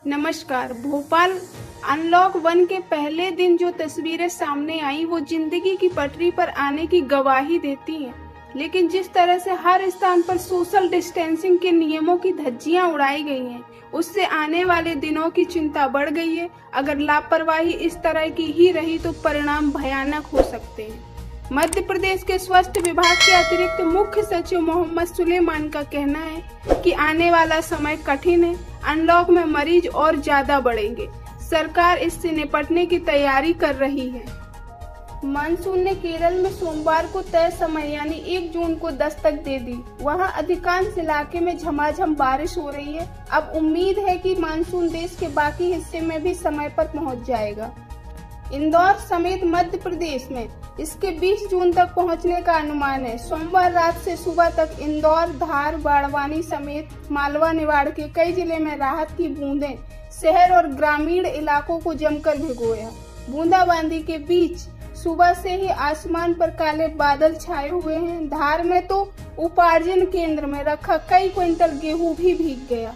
नमस्कार। भोपाल अनलॉक 1 के पहले दिन जो तस्वीरें सामने आई वो जिंदगी की पटरी पर आने की गवाही देती हैं। लेकिन जिस तरह से हर स्थान पर सोशल डिस्टेंसिंग के नियमों की धज्जियां उड़ाई गई हैं, उससे आने वाले दिनों की चिंता बढ़ गई है। अगर लापरवाही इस तरह की ही रही तो परिणाम भयानक हो सकते हैं। मध्य प्रदेश के स्वास्थ्य विभाग के अतिरिक्त मुख्य सचिव मोहम्मद सुलेमान का कहना है कि आने वाला समय कठिन है। अनलॉक में मरीज और ज्यादा बढ़ेंगे। सरकार इससे निपटने की तैयारी कर रही है। मानसून ने केरल में सोमवार को तय समय यानी 1 जून को दस्तक दे दी। वहां अधिकांश इलाके में झमाझम बारिश हो रही है। अब उम्मीद है कि मानसून देश के बाकी हिस्से में भी समय पर पहुंच जाएगा। इंदौर समेत मध्य प्रदेश में इसके 20 जून तक पहुंचने का अनुमान है। सोमवार रात से सुबह तक इंदौर, धार, बाड़वानी समेत मालवा, निवाड़ के कई जिले में राहत की बूंदें शहर और ग्रामीण इलाकों को जमकर भिगोया। बूंदाबांदी के बीच सुबह से ही आसमान पर काले बादल छाए हुए हैं। धार में तो उपार्जन केंद्र में रखा कई क्विंटल गेहूं भी भीग गया।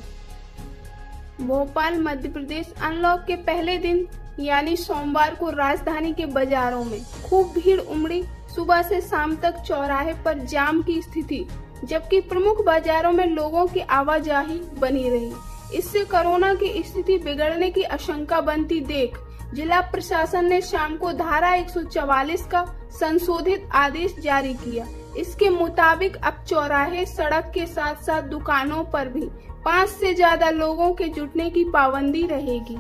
भोपाल मध्य प्रदेश अनलॉक के पहले दिन यानी सोमवार को राजधानी के बाजारों में खूब भीड़ उमड़ी। सुबह से शाम तक चौराहे पर जाम की स्थिति, जबकि प्रमुख बाजारों में लोगों की आवाजाही बनी रही। इससे कोरोना की स्थिति बिगड़ने की आशंका बनती देख जिला प्रशासन ने शाम को धारा 144 का संशोधित आदेश जारी किया। इसके मुताबिक अब चौराहे, सड़क के साथ साथ दुकानों पर भी 5 से ज्यादा लोगों के जुटने की पाबंदी रहेगी।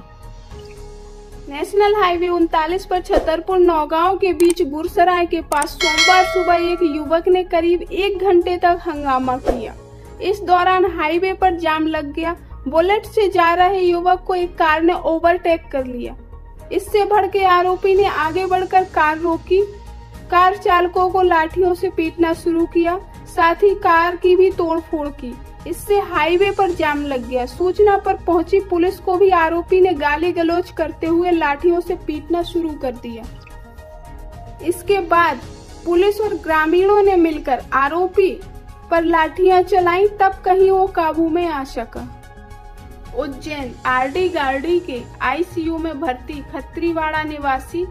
नेशनल हाईवे 39 पर छतरपुर नौगांव के बीच गुरसराय के पास सोमवार सुबह एक युवक ने करीब 1 घंटे तक हंगामा किया। इस दौरान हाईवे पर जाम लग गया। बुलेट से जा रहे युवक को एक कार ने ओवरटेक कर लिया। इससे भड़के आरोपी ने आगे बढ़कर कार रोकी। कार चालकों को लाठियों से पीटना शुरू किया, साथ ही कार की भी तोड़फोड़ की। इससे हाईवे पर जाम लग गया। सूचना पर पहुंची पुलिस को भी आरोपी ने गाली गलौज करते हुए लाठियों से पीटना शुरू कर दिया। इसके बाद पुलिस और ग्रामीणों ने मिलकर आरोपी पर लाठियां चलाई, तब कहीं वो काबू में आ सका। उज्जैन आरडी गार्डी के आईसीयू में भर्ती खत्रीवाड़ा निवासी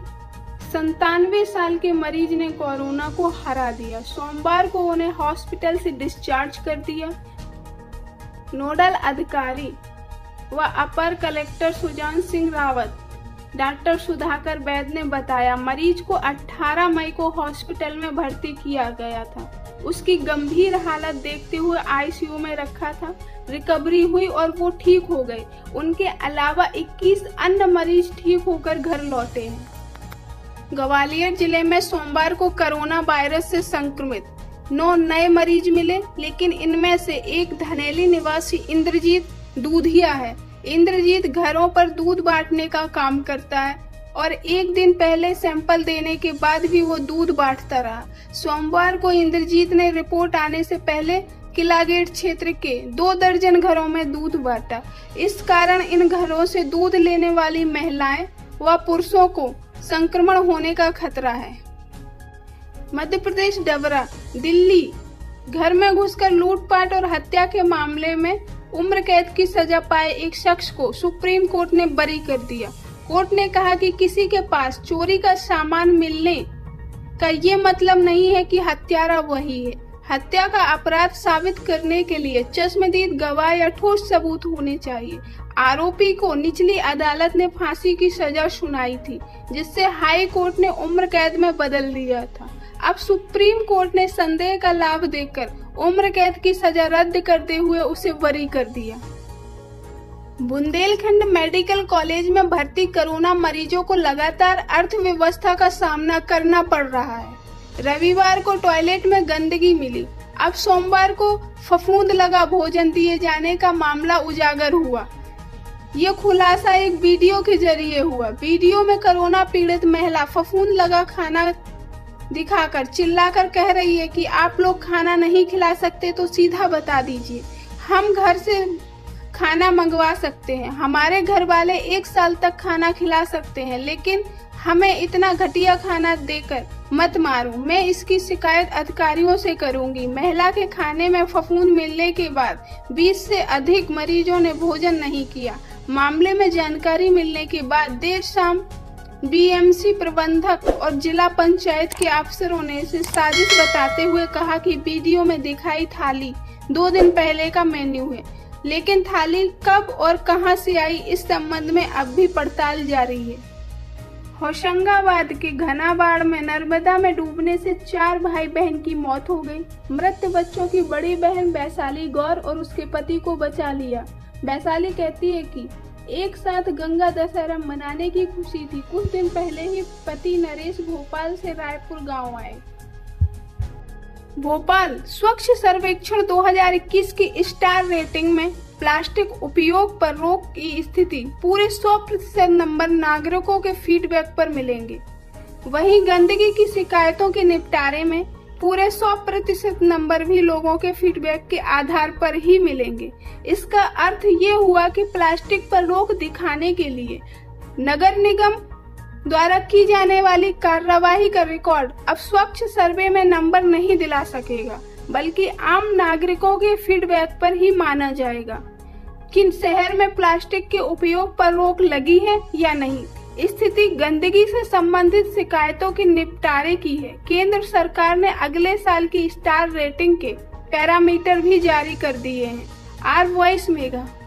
97 साल के मरीज ने कोरोना को हरा दिया। सोमवार को उन्हें हॉस्पिटल से डिस्चार्ज कर दिया। नोडल अधिकारी व अपर कलेक्टर सुजान सिंह रावत, डॉक्टर सुधाकर वैद ने बताया, मरीज को 18 मई को हॉस्पिटल में भर्ती किया गया था। उसकी गंभीर हालत देखते हुए आईसीयू में रखा था। रिकवरी हुई और वो ठीक हो गए। उनके अलावा 21 अन्य मरीज ठीक होकर घर लौटे हैं। ग्वालियर जिले में सोमवार को कोरोना वायरस से संक्रमित 9 नए मरीज मिले, लेकिन इनमें से एक धनेली निवासी इंद्रजीत दूधिया है। इंद्रजीत घरों पर दूध बांटने का काम करता है और एक दिन पहले सैंपल देने के बाद भी वो दूध बांटता रहा। सोमवार को इंद्रजीत ने रिपोर्ट आने से पहले किला गेट क्षेत्र के 2 दर्जन घरों में दूध बांटा। इस कारण इन घरों से दूध लेने वाली महिलाएं व पुरुषों को संक्रमण होने का खतरा है। मध्य प्रदेश डबरा, दिल्ली घर में घुसकर लूटपाट और हत्या के मामले में उम्र कैद की सजा पाए एक शख्स को सुप्रीम कोर्ट ने बरी कर दिया। कोर्ट ने कहा कि किसी के पास चोरी का सामान मिलने का ये मतलब नहीं है कि हत्यारा वही है। हत्या का अपराध साबित करने के लिए चश्मदीद गवाह या ठोस सबूत होने चाहिए। आरोपी को निचली अदालत ने फांसी की सजा सुनाई थी, जिससे हाई कोर्ट ने उम्र कैद में बदल दिया था। अब सुप्रीम कोर्ट ने संदेह का लाभ देकर उम्र कैद की सजा रद्द करते हुए उसे बरी कर दिया। बुंदेलखंड मेडिकल कॉलेज में भर्ती कोरोना मरीजों को लगातार अर्थव्यवस्था का सामना करना पड़ रहा है। रविवार को टॉयलेट में गंदगी मिली। अब सोमवार को फफूंद लगा भोजन दिए जाने का मामला उजागर हुआ। ये खुलासा एक वीडियो के जरिए हुआ। वीडियो में कोरोना पीड़ित महिला फफूंद लगा खाना दिखाकर चिल्लाकर कह रही है कि आप लोग खाना नहीं खिला सकते तो सीधा बता दीजिए, हम घर से खाना मंगवा सकते हैं। हमारे घर वाले 1 साल तक खाना खिला सकते हैं, लेकिन हमें इतना घटिया खाना देकर मत मारो। मैं इसकी शिकायत अधिकारियों से करूंगी। महिला के खाने में फफूंद मिलने के बाद 20 से अधिक मरीजों ने भोजन नहीं किया। मामले में जानकारी मिलने के बाद देर शाम बीएमसी प्रबंधक और जिला पंचायत के अफसरों ने इसे साजिश बताते हुए कहा कि वीडियो में दिखाई थाली 2 दिन पहले का मेन्यू है, लेकिन थाली कब और कहां से आई इस संबंध में अब भी पड़ताल जारी है। होशंगाबाद के घनाबाड़ में नर्मदा में डूबने से 4 भाई बहन की मौत हो गई। मृत बच्चों की बड़ी बहन वैशाली गौर और उसके पति को बचा लिया। वैशाली कहती है कि एक साथ गंगा दशहरा मनाने की खुशी थी। कुछ दिन पहले ही पति नरेश भोपाल से रायपुर गांव आए। भोपाल स्वच्छ सर्वेक्षण 2021 की स्टार रेटिंग में प्लास्टिक उपयोग पर रोक की स्थिति पूरे 100% नंबर नागरिकों के फीडबैक पर मिलेंगे। वहीं गंदगी की शिकायतों के निपटारे में पूरे 100% नंबर भी लोगों के फीडबैक के आधार पर ही मिलेंगे। इसका अर्थ ये हुआ कि प्लास्टिक पर रोक दिखाने के लिए नगर निगम द्वारा की जाने वाली कार्यवाही का रिकॉर्ड अब स्वच्छ सर्वे में नंबर नहीं दिला सकेगा, बल्कि आम नागरिकों के फीडबैक पर ही माना जाएगा कि शहर में प्लास्टिक के उपयोग पर रोक लगी है या नहीं। स्थिति गंदगी से संबंधित शिकायतों के निपटारे की है। केंद्र सरकार ने अगले साल की स्टार रेटिंग के पैरामीटर भी जारी कर दिए हैं। R voice mega.